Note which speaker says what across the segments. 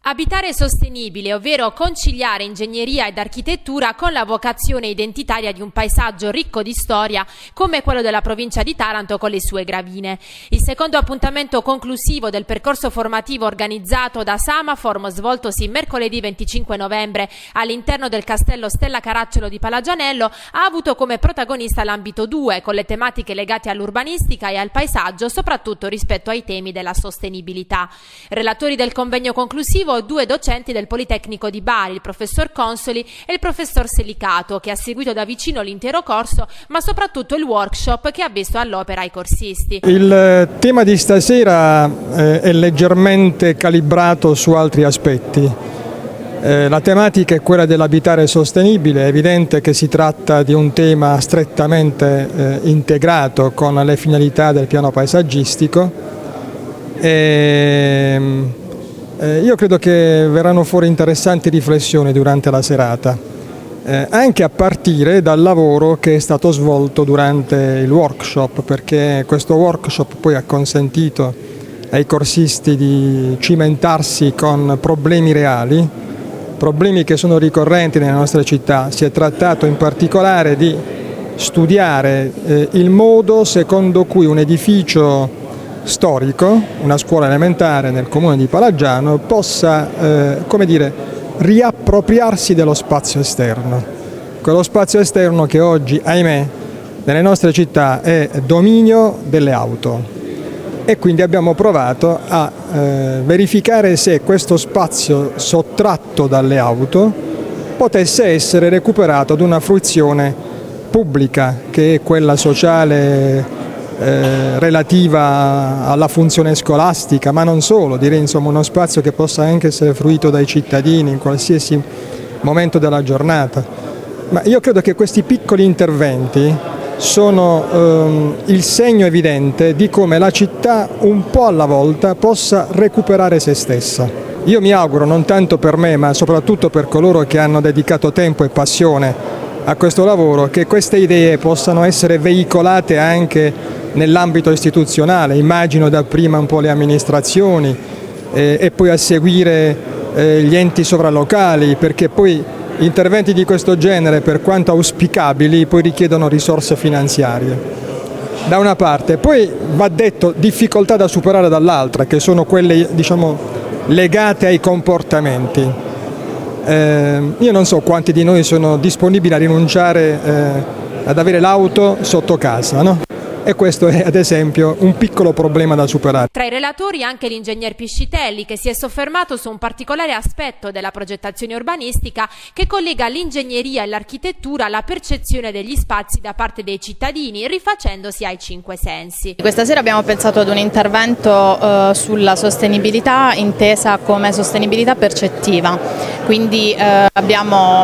Speaker 1: Abitare sostenibile, ovvero conciliare ingegneria ed architettura con la vocazione identitaria di un paesaggio ricco di storia come quello della provincia di Taranto con le sue gravine. Il secondo appuntamento conclusivo del percorso formativo organizzato da Samaform, svoltosi mercoledì 25 novembre all'interno del castello Stella Caracciolo di Palagianello, ha avuto come protagonista l'ambito 2 con le tematiche legate all'urbanistica e al paesaggio, soprattutto rispetto ai temi della sostenibilità. Relatori del convegno conclusivo due docenti del Politecnico di Bari, il professor Consoli e il professor Selicato, che ha seguito da vicino l'intero corso, ma soprattutto il workshop che ha visto all'opera i corsisti.
Speaker 2: Il tema di stasera è leggermente calibrato su altri aspetti. La tematica è quella dell'abitare sostenibile. È evidente che si tratta di un tema strettamente integrato con le finalità del piano paesaggistico. Io credo che verranno fuori interessanti riflessioni durante la serata, anche a partire dal lavoro che è stato svolto durante il workshop, perché questo workshop poi ha consentito ai corsisti di cimentarsi con problemi reali, problemi che sono ricorrenti nelle nostre città. Si è trattato in particolare di studiare il modo secondo cui un edificio storico, una scuola elementare nel comune di Palagiano, possa riappropriarsi dello spazio esterno. Quello spazio esterno che oggi, ahimè, nelle nostre città è dominio delle auto, e quindi abbiamo provato a verificare se questo spazio sottratto dalle auto potesse essere recuperato ad una fruizione pubblica, che è quella sociale relativa alla funzione scolastica, ma non solo, direi insomma uno spazio che possa anche essere fruito dai cittadini in qualsiasi momento della giornata. Ma io credo che questi piccoli interventi sono il segno evidente di come la città un po' alla volta possa recuperare se stessa. Io mi auguro, non tanto per me ma soprattutto per coloro che hanno dedicato tempo e passione a questo lavoro, che queste idee possano essere veicolate anche nell'ambito istituzionale. Immagino dapprima un po' le amministrazioni e poi a seguire gli enti sovralocali, perché poi interventi di questo genere, per quanto auspicabili, poi richiedono risorse finanziarie da una parte, poi va detto difficoltà da superare dall'altra, che sono quelle legate ai comportamenti. Io non so quanti di noi sono disponibili a rinunciare ad avere l'auto sotto casa, no? E questo è ad esempio un piccolo problema da superare.
Speaker 1: Tra i relatori anche l'ingegner Piscitelli, che si è soffermato su un particolare aspetto della progettazione urbanistica che collega l'ingegneria e l'architettura alla percezione degli spazi da parte dei cittadini, rifacendosi ai cinque sensi.
Speaker 3: Questa sera abbiamo pensato ad un intervento sulla sostenibilità intesa come sostenibilità percettiva, quindi abbiamo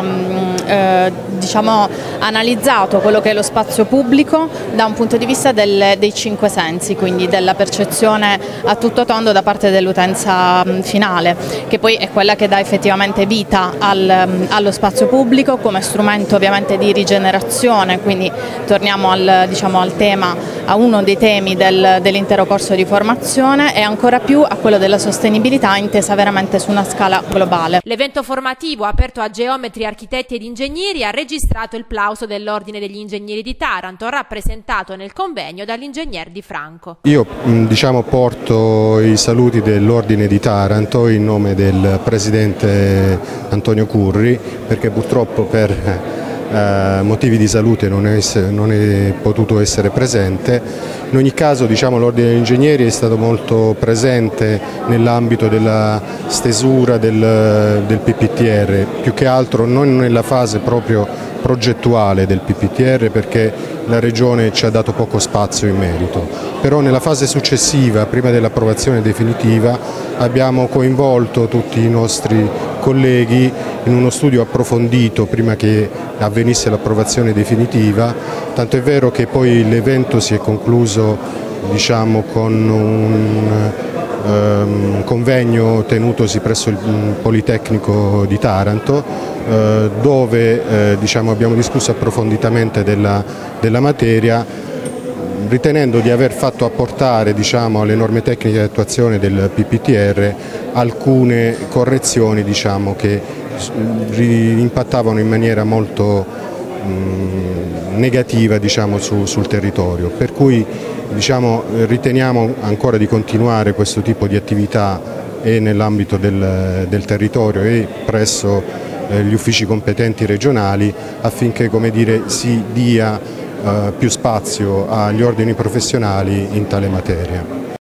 Speaker 3: analizzato quello che è lo spazio pubblico da un punto di vista dei cinque sensi, quindi della percezione a tutto tondo da parte dell'utenza finale, che poi è quella che dà effettivamente vita allo spazio pubblico come strumento ovviamente di rigenerazione. Quindi torniamo al tema, a uno dei temi dell'intero corso di formazione, e ancora più a quello della sostenibilità intesa veramente su una scala globale.
Speaker 1: L'evento formativo aperto a geometri, architetti ed ingegneri ha registrato il plauso dell'Ordine degli Ingegneri di Taranto, rappresentato nel convegno dall'ingegner Di Franco.
Speaker 4: Io porto i saluti dell'Ordine di Taranto in nome del presidente Antonio Curri, perché purtroppo per motivi di salute non è potuto essere presente. In ogni caso l'Ordine degli Ingegneri è stato molto presente nell'ambito della stesura del PPTR, più che altro non nella fase proprio progettuale del PPTR, perché la Regione ci ha dato poco spazio in merito, però nella fase successiva, prima dell'approvazione definitiva, abbiamo coinvolto tutti i nostri colleghi in uno studio approfondito prima che avvenisse l'approvazione definitiva, tanto è vero che poi l'evento si è concluso con un convegno tenutosi presso il Politecnico di Taranto, dove abbiamo discusso approfonditamente della materia, ritenendo di aver fatto apportare alle norme tecniche di attuazione del PPTR alcune correzioni, diciamo, che impattavano in maniera molto negativa, diciamo, sul territorio, per cui, diciamo, riteniamo ancora di continuare questo tipo di attività e nell'ambito del territorio e presso gli uffici competenti regionali, affinché, come dire, si dia più spazio agli ordini professionali in tale materia.